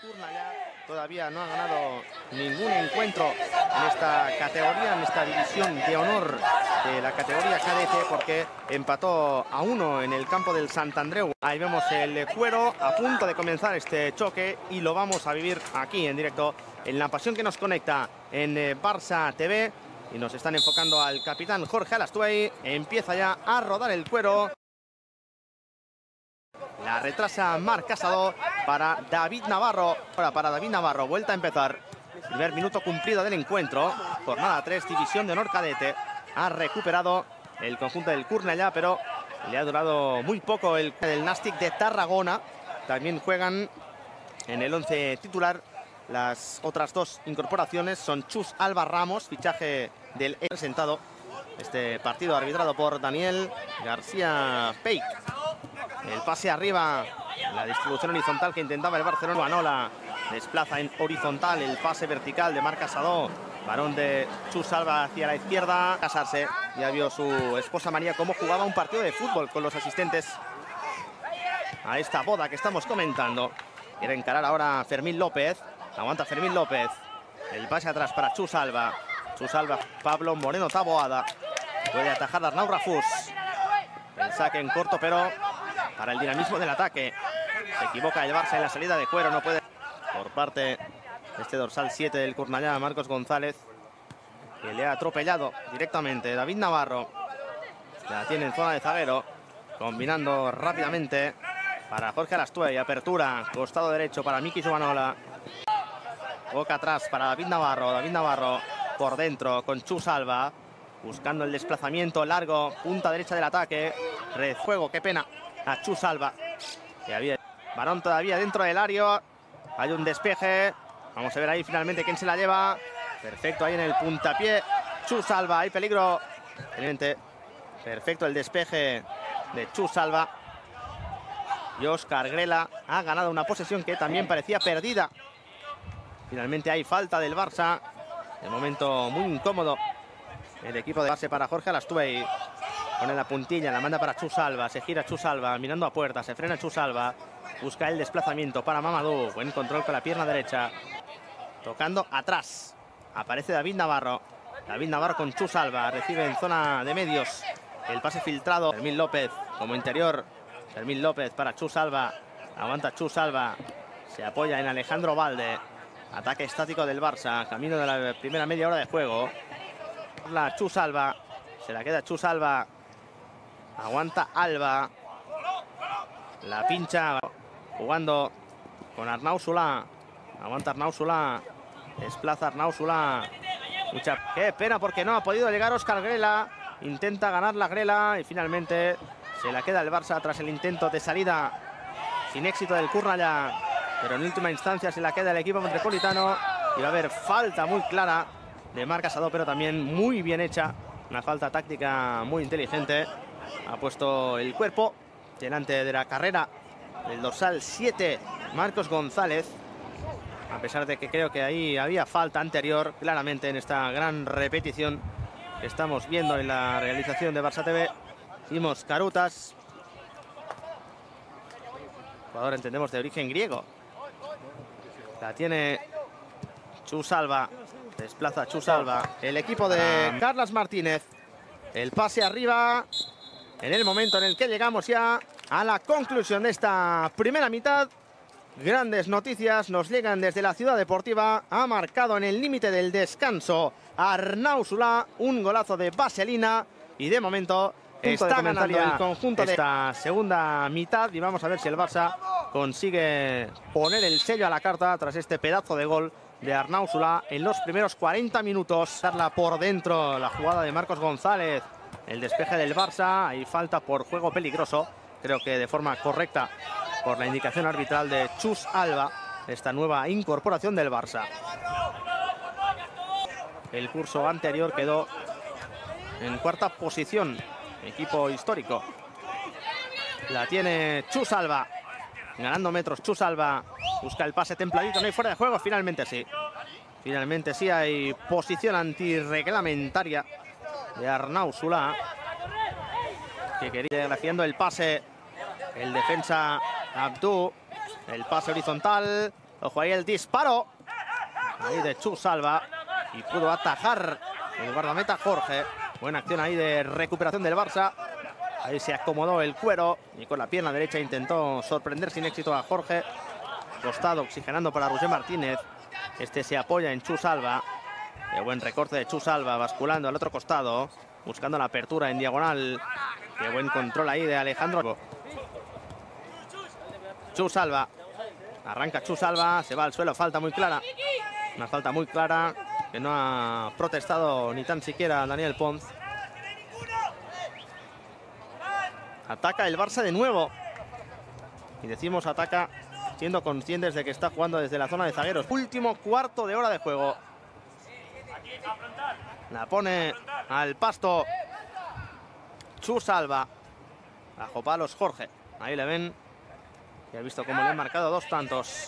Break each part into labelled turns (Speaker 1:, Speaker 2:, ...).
Speaker 1: Kurnaya todavía no ha ganado ningún encuentro en esta categoría, en esta división de honor de la categoría cadete, porque empató a 1 en el campo del Sant Andreu. Ahí vemos el Cuero a punto de comenzar este choque y lo vamos a vivir aquí en directo en La Pasión que nos conecta en Barça TV. Y nos están enfocando al capitán Jorge Alastuey. Empieza ya a rodar el Cuero. La retrasa Marc Casado para David Navarro. Ahora para David Navarro, vuelta a empezar. Primer minuto cumplido del encuentro. Jornada 3, división de honor cadete. Ha recuperado el conjunto del Kurnaya, pero le ha durado muy poco el Nàstic de Tarragona. También juegan en el 11 titular. Las otras dos incorporaciones son Chus Alba Ramos, fichaje del presentado. Este partido arbitrado por Daniel García Peik. El pase arriba, la distribución horizontal que intentaba el Barcelona. Manola desplaza en horizontal, el pase vertical de Marc Casado. Varón de Chus Alba hacia la izquierda. Casarse, ya vio su esposa María cómo jugaba un partido de fútbol con los asistentes a esta boda que estamos comentando. Quiere encarar ahora Fermín López. Aguanta Fermín López. El pase atrás para Chus Alba. Chus Alba, Pablo Moreno Taboada. Puede atajar Arnau Rafús. El saque en corto, pero para el dinamismo del ataque. Se equivoca el Barça en la salida de Cuero. No puede. Por parte de este dorsal 7 del Kurnaya, Marcos González, que le ha atropellado directamente. David Navarro. La tiene en zona de zaguero. Combinando rápidamente para Jorge Alastuey. Apertura. Costado derecho para Miki Subanola. Boca atrás para David Navarro. David Navarro por dentro con Chus Alba. Buscando el desplazamiento largo. Punta derecha del ataque. Refuego, qué pena. A Chus Alba. Que había varón todavía dentro del área. Hay un despeje. Vamos a ver ahí finalmente quién se la lleva. Perfecto ahí en el puntapié. Chus Alba. Hay peligro. Perfecto el despeje de Chus Alba. Y Óscar Grela ha ganado una posesión que también parecía perdida. Finalmente hay falta del Barça. De momento muy incómodo el equipo de base para Jorge Alastuey. Pone la puntilla, la manda para Chus Alba. Se gira Chus Alba, mirando a puerta. Se frena Chus Alba. Busca el desplazamiento para Mamadou. Buen control con la pierna derecha. Tocando atrás. Aparece David Navarro. David Navarro con Chus Alba. Recibe en zona de medios. El pase filtrado. Fermín López como interior. Fermín López para Chus Alba. Aguanta Chus Alba. Se apoya en Alejandro Valde. Ataque estático del Barça. Camino de la primera media hora de juego. La Chus Alba. Se la queda Chus Alba. Aguanta Alba. La pincha. Jugando con Arnau Solà. Aguanta Arnau Solà. Desplaza Arnau Solà. Qué pena porque no ha podido llegar Óscar Grela. Intenta ganar la Grela y finalmente se la queda el Barça tras el intento de salida sin éxito del Kurnaya. Pero en última instancia se la queda el equipo metropolitano. Y va a haber falta muy clara de Marc Casado, pero también muy bien hecha. Una falta táctica muy inteligente. Ha puesto el cuerpo delante de la carrera del dorsal 7, Marcos González. A pesar de que creo que ahí había falta anterior, claramente en esta gran repetición que estamos viendo en la realización de Barça TV. Vimos Carutas. Jugador, entendemos, de origen griego. La tiene Chus Alba. Desplaza Chus Alba. El equipo de Carlas Martínez. El pase arriba. En el momento en el que llegamos ya a la conclusión de esta primera mitad. Grandes noticias nos llegan desde la Ciudad Deportiva. Ha marcado en el límite del descanso Arnau Solà. Un golazo de vaselina. Y de momento está ganando el conjunto de esta segunda mitad. Y vamos a ver si el Barça consigue poner el sello a la carta tras este pedazo de gol de Arnau Solà en los primeros 40 minutos. Darla por dentro, la jugada de Marcos González. El despeje del Barça. Hay falta por juego peligroso. Creo que de forma correcta por la indicación arbitral de Chus Alba. Esta nueva incorporación del Barça. El curso anterior quedó en cuarta posición. Equipo histórico. La tiene Chus Alba. Ganando metros Chus Alba. Busca el pase templadito. No hay fuera de juego. Finalmente sí. Finalmente sí hay posición antirreglamentaria de Arnau Solà, que quería ir haciendo el pase el defensa Abdou. El pase horizontal Ojo ahí el disparo. Ahí de Chus Alba. Y pudo atajar el guardameta Jorge. Buena acción ahí de recuperación del Barça. Ahí se acomodó el cuero y con la pierna derecha intentó sorprender sin éxito a Jorge. Costado oxigenando para Roger Martínez. Este se apoya en Chus Alba. Qué buen recorte de Chus Alba, basculando al otro costado. Buscando la apertura en diagonal. Qué buen control ahí de Alejandro. Chus Alba. Arranca Chus Alba, se va al suelo, falta muy clara. Una falta muy clara que no ha protestado ni tan siquiera Daniel Pons. Ataca el Barça de nuevo. Y decimos ataca siendo conscientes de que está jugando desde la zona de zagueros. Último cuarto de hora de juego. La pone al pasto Chus Alba. Bajo palos Jorge. Ahí le ven. Y ha visto cómo le han marcado 2 tantos.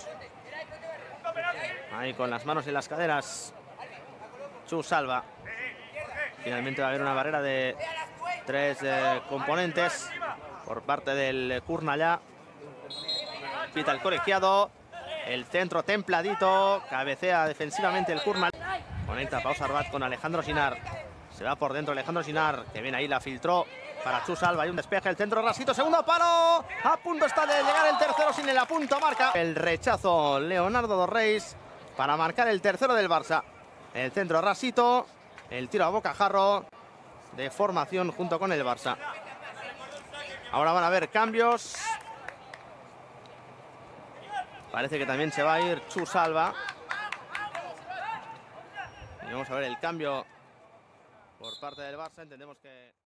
Speaker 1: Ahí con las manos en las caderas. Chus Alba. Finalmente va a haber una barrera de 3 componentes por parte del Cornellà. Pita el colegiado. El centro templadito. Cabecea defensivamente el Cornellà. Conecta Pau Sarbat con Alejandro Sinar. Se va por dentro Alejandro Sinar, que viene ahí, la filtró para Chus Alba. Hay un despeje, el centro rasito, segundo palo. A punto está de llegar el tercero sin el apunto, marca. El rechazo Leonardo dos Reis para marcar el tercero del Barça. El centro rasito, el tiro a bocajarro de formación junto con el Barça. Ahora van a haber cambios. Parece que también se va a ir Chus Alba. Y vamos a ver el cambio por parte del Barça. Entendemos que...